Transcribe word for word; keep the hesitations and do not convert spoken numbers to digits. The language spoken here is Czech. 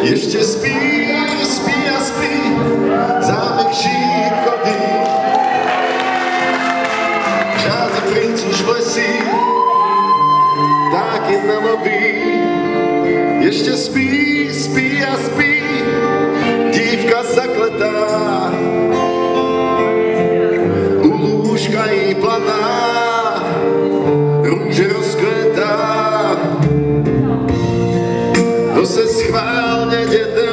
Ještě spí, spí a spí, zámek šípko dní. Žádný princ už v lesích, taky neloví. Ještě spí, spí a spí, dívka zakletá. U lůžka jí planá, růže rozkvetá. To se schválně děte